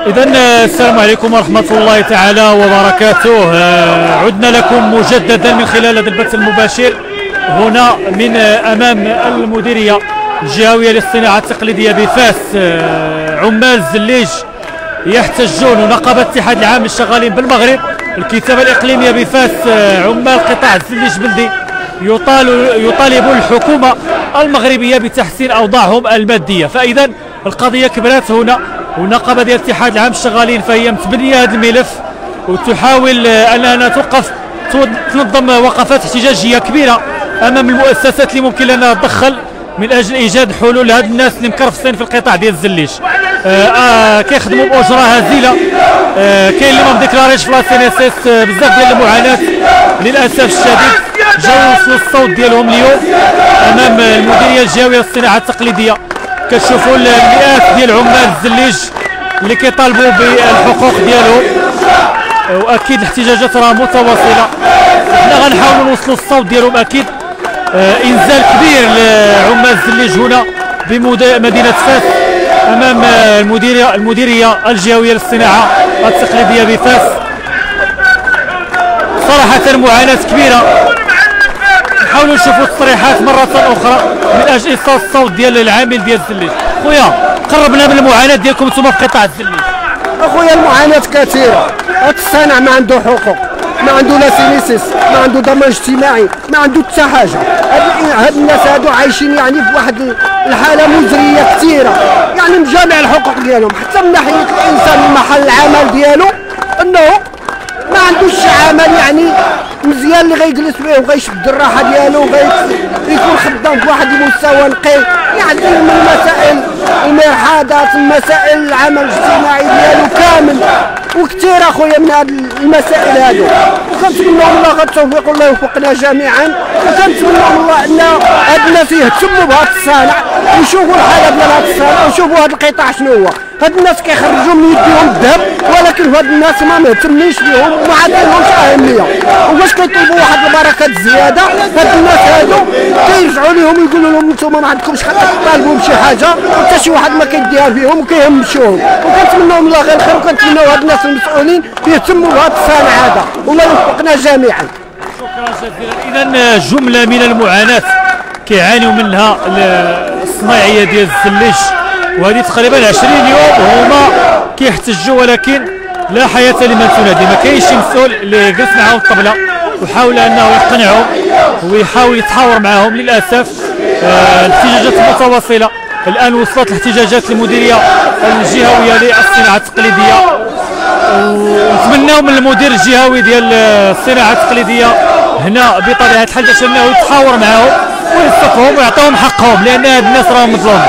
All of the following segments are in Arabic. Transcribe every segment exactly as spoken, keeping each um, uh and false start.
إذا السلام عليكم ورحمة الله تعالى وبركاته. عدنا لكم مجددا من خلال هذا البث المباشر هنا من أمام المديرية الجهوية للصناعة التقليدية بفاس. عمال الزليج يحتجون ونقابة الاتحاد العام للشغالين بالمغرب الكتابة الإقليمية بفاس عمال قطاع الزليج بلدي يطالبون الحكومة المغربية بتحسين أوضاعهم المادية. فإذا القضية كبرات هنا، والنقابة ديال الاتحاد العام للشغالين فهي متبنية هذا الملف وتحاول أنها توقف تنظم وقفات احتجاجية كبيرة أمام المؤسسات اللي ممكن لنا تدخل من أجل إيجاد حلول لهاد الناس اللي مكرفسين في القطاع ديال الزليج. آه آه كيخدموا بأجرة هزيلة. آه كاين اللي ما مديكلاريش في لاسين اس اس. بزاف ديال المعاناة للأسف الشديد جاو وصلوا الصوت ديالهم اليوم أمام المديرية الجهوية للصناعة التقليدية. كتشوفوا المئات ديال عمال الزليج اللي كيطالبوا بالحقوق ديالهم، واكيد الاحتجاجات راه متواصله. حنا غنحاولوا نوصلوا الصوت ديالهم. اكيد آه انزال كبير لعمال الزليج هنا بمدينه فاس امام المديريه المديريه الجهويه للصناعه التقليديه بفاس. صراحه معاناه كبيره. نحاولوا نشوفوا التصريحات مرة أخرى من أجل إيصال الصوت ديال العامل ديال الزليج. خويا قربنا من المعاناة ديالكم نتوما في قطاع الزليج. أخويا المعاناة كثيرة. هاد الصانع ما عنده حقوق، ما عنده لا سينيسيس، ما عنده ضمان اجتماعي، ما عنده حتى حاجة. هاد, هاد الناس هادو عايشين يعني في واحد الحالة مزرية كثيرة، يعني من جميع الحقوق ديالهم، حتى من ناحية الإنسان من محل العمل ديالو أنه ما عندوش عمل يعني مزيان اللي غيجلس فيه وغيشد الراحه ديالو وغيكون خدام بواحد المستوى نقي، يعني من المسائل المحاضات مسائل العمل الاجتماعي ديالو كامل وكثير اخويا من هاد المسائل هادو. وكنتمنوا من الله التوفيق والله يوفقنا جميعا، وكنتمنوا من الله ان هاد الناس يهتموا بهذا الصانع ويشوفوا الحاله ديال هذا الصانع ويشوفوا هذا القطاع شنو هو. هاد الناس كيخرجوا من يديهم الذهب، ولكن هاد الناس ما مهتمينش بهم وما عندهمش اهميه. وباش كيطلبوا واحد البركات زياده هاد الناس هادو كيرجعوا لهم يقولوا لهم انتم ما عندكمش حق تطالبوا بشي حاجه حتى شي واحد ما كيديها فيهم وكيهمشوهم. وكنتمنوا من الله غير الخير، وكنتمنوا هاد الناس المسؤولين يهتموا بهذا الصانع هذا والله يوفقنا جميعا. شكرا جزيلا. اذا جمله من المعاناه كيعانيو منها الصنايعيه ديال الزليج، وهذه تقريبا عشرين يوم هما كيحتجوا، ولكن لا حياه لمن تنادي. ما كاينش شي مسؤول اللي جلس معاهم الطبله وحاول انه يقنعهم ويحاول يتحاور معاهم. للاسف آه الاحتجاجات متواصله. الان وصلت الاحتجاجات للمديريه الجهويه للصناعه التقليديه، ونتمناو من المدير الجهوي ديال الصناعه التقليديه هنا بطبيعه الحال باش انه يتحاور معاهم وينصفهم ويعطيهم حقهم، لان هاد الناس راهم مظلومين.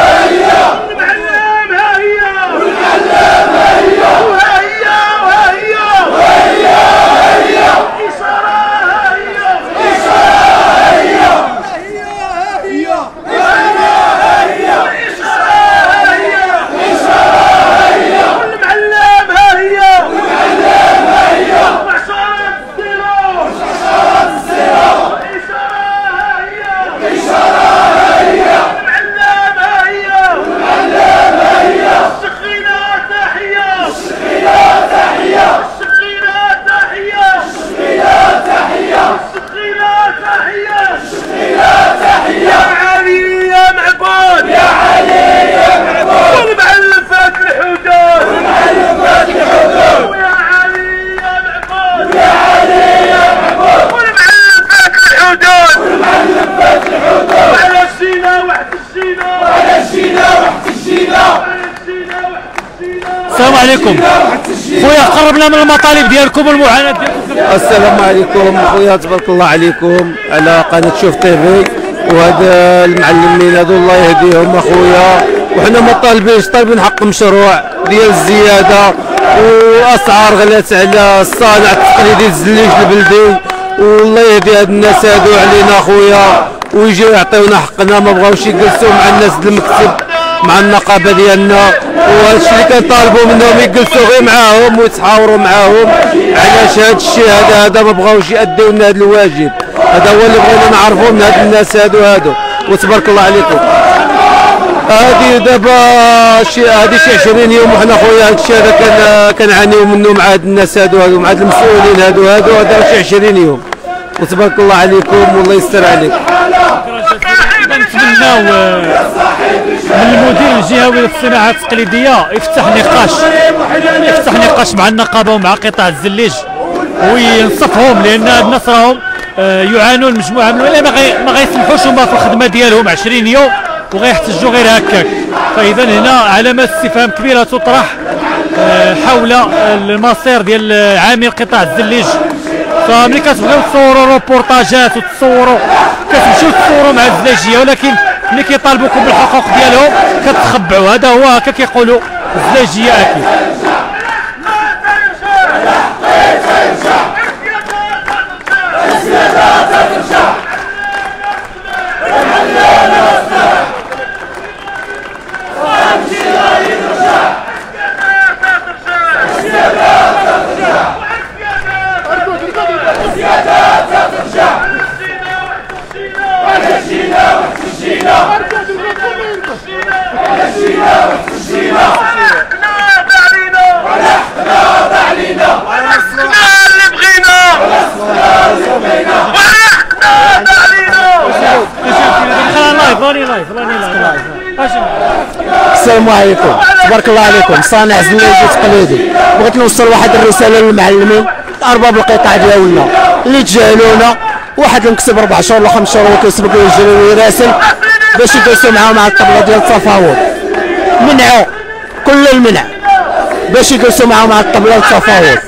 السلام عليكم خويا، قربنا من المطالب ديالكم والمعاناه ديالكم. السلام عليكم خويا، تبارك الله عليكم على قناه شوف تيفي. وهذا المعلمين هذو الله يهديهم اخويا، وحنا ما طالبينش، طالبين حق مشروع ديال الزياده واسعار غلات على الصانع التقليدي الزليج البلدي. والله يهدي هاد الناس هادو علينا اخويا، ويجيو يعطيونا حقنا. ما بغاوش يجلسوا مع الناس المكتب مع النقابه ديالنا، وهذا الشيء اللي كنطالبوا منهم يجلسوا غير معاهم ويتحاوروا معاهم. علاش هذا الشيء هذا هذا ما بغاوش يأديو لنا هذا الواجب. هذا هو اللي بغينا نعرفوا من هاد الناس هادو هادو. وتبارك الله عليكم. هذه دابا شي هذه شي عشرين يوم وحنا خويا هذا الشيء هذا كان كنعانيو منه مع هاد الناس هادو هادو مع هاد المسؤولين هادو هادو هذا شي عشرين يوم، وتبارك الله عليكم والله يستر عليك. نتمناو من المدير الجهوي للصناعات التقليديه يفتح نقاش يفتح نقاش مع النقابه ومع قطاع الزليج وينصفهم، لان هاد الناس راهم يعانون مجموعه من ولا ما غيسمحوش هما في الخدمه ديالهم عشرين يوم وغيحتجوا غير هكاك. فاذا هنا علامات استفهام كبيره تطرح حول المصير ديال عامل قطاع الزليج. فملي كتبغيو تصوروا روبورتاجات وتصوروا كتمشيو تصوروا مع الزلاجيه، ولكن ملي كيطالبوكم بالحقوق ديالهم كتخبعوا. هذا هو هكا كيقولوا الزلاجيه اكيد. السلام عليكم، تبارك الله عليكم. صانع زلاجي تقليدي، بغيت نوصل واحد الرساله للمعلمين ارباب القطاع ديالنا اللي تجاهلونا. واحد اللي مكتب اربع شهور ولا خمس شهور وكيسبق ويجري ويراسل باش يجلسوا معاهم على الطبله ديال التفاوض. منعوا كل المنع باش يجلسوا معاهم على الطبله ديال التفاوض.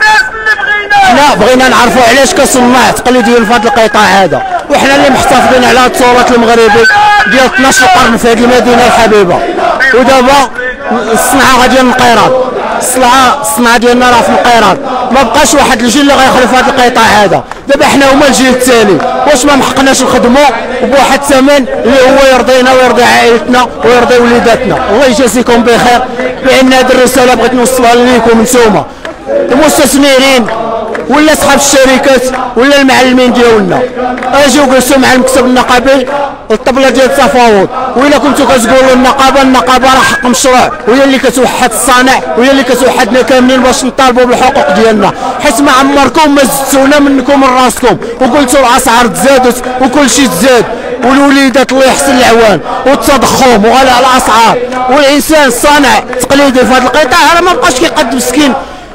حنا بغينا نعرفوا علاش كصناع تقليديين في هذا القطاع هذا، وحنا اللي محتفظين على التراث المغربي ديال اثناش قرن في هذه المدينه الحبيبه. ودابا الصنعه غادي للقيراط، الصنعه الصنعه ديالنا راه في القيراط، ما بقاش واحد الجيل اللي غيخلف هذا القطاع هذا. دابا حنا هما الجيل الثاني، واش ما محقناش نخدموا بواحد الثمن اللي هو يرضينا ويرضي عائلتنا ويرضي وليداتنا؟ الله يجازيكم بخير. بان هذه الرساله بغيت نوصلها لكم نتوما المستثمرين ولا اصحاب الشركات ولا المعلمين ديالنا. اجيو جلسوا مع المكتب النقابي الطبله ديال التفاوض، وإلا كنتو كتقولوا النقابه النقابه راه حق مشروع، وهي اللي كتوحد الصانع وهي اللي كتوحدنا كاملين باش نطالبوا بالحقوق ديالنا، حيت ما عمركم ما زدتونا منكم من راسكم وقلتوا الاسعار تزادت وكل شيء تزاد، والوليدات الله يحسن العوان والتضخم وغلاء الاسعار، والانسان الصانع التقليدي في هذا القطاع راه ما بقاش كيقد مسكين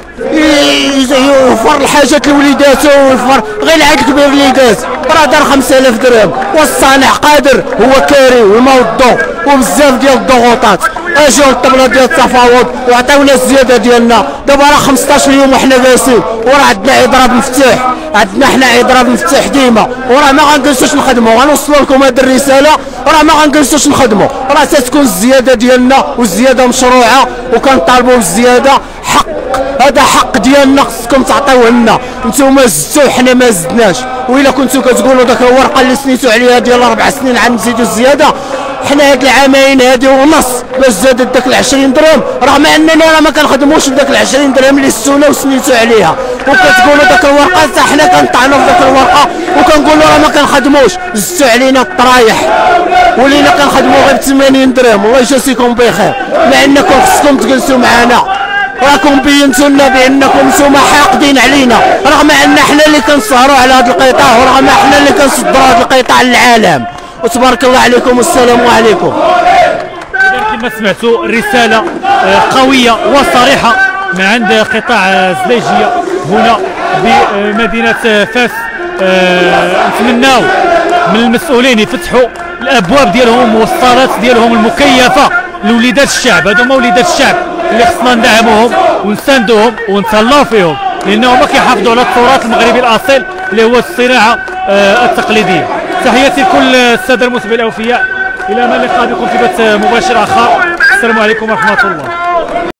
يوفر الحاجات لوليداته ويوفر غير العاد الكبير وليدات راه دار خمسة آلاف درهم، والصانع قادر هو كاري وموظف وبزاف ديال الضغوطات. اجيو الطبله ديال التفاوض وعطاونا الزياده ديالنا. دابا راه خمسطاش يوم وحنا جالسين وراه عندنا اضراب مفتاح، عندنا حنا اضراب مفتاح ديما، وراه ما غنجلسوش نخدموا. غنوصلوا لكم هذه الرساله، راه ما غنجلسوش نخدموا، راه تتكون الزياده ديالنا والزياده مشروعه وكنطالبوا بالزياده. حق هذا حق ديالنا خصكم تعطيوه لنا. نتوما زدتوا حنا ما زدناش، وإلا كنتو كتقولوا داك الورقه اللي سنيتو عليها ديال اربع سنين عاد نزيدوا الزياده، حنا هاد العامين هادي ونص باش زادت داك العشرين درهم، رغم اننا راه ما كنخدموش بداك العشرين درهم اللي سونا وسنيتو عليها، وكتقولوا داك الورقه حتى حنا كنطعنوا في داك الورقه وكنقولوا راه ما كنخدموش. زدتوا علينا الطرايح ولينا كنخدموا غير ب ثمانين درهم. الله يجازيكم بخير، مع انكم خصكم تجلسوا معنا، راكم بينتوا لنا بانكم نتوما حاقدين علينا، رغم ان حنا اللي كنسهروا على هذا القطاع ورغم حنا اللي كنصدروا هذا القطاع للعالم. وتبارك الله عليكم والسلام عليكم. إذا كما سمعتوا رسالة قوية وصريحة من عند قطاع الزلاجية هنا بمدينة فاس. نتمناو من المسؤولين يفتحوا الابواب ديالهم والصالات ديالهم المكيفة لوليدات الشعب. هذو هما وليدات الشعب اللي خصنا ندعموهم ونساندوهم ونتهلاو فيهم، لانهم ما كيحافظوا على التراث المغربي الاصيل اللي هو الصناعه التقليديه. تحياتي لكل الساده المتابعين الاوفياء، الى ما اللقاء بكم في بث مباشر اخر. السلام عليكم ورحمه الله.